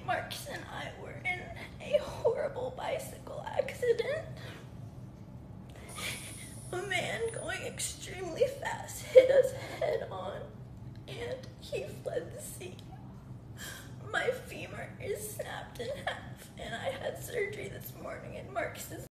Marcus and I were in a horrible bicycle accident. A man going extremely fast hit us head on, and he fled the scene. My femur is snapped in half, and I had surgery this morning, and Marcus is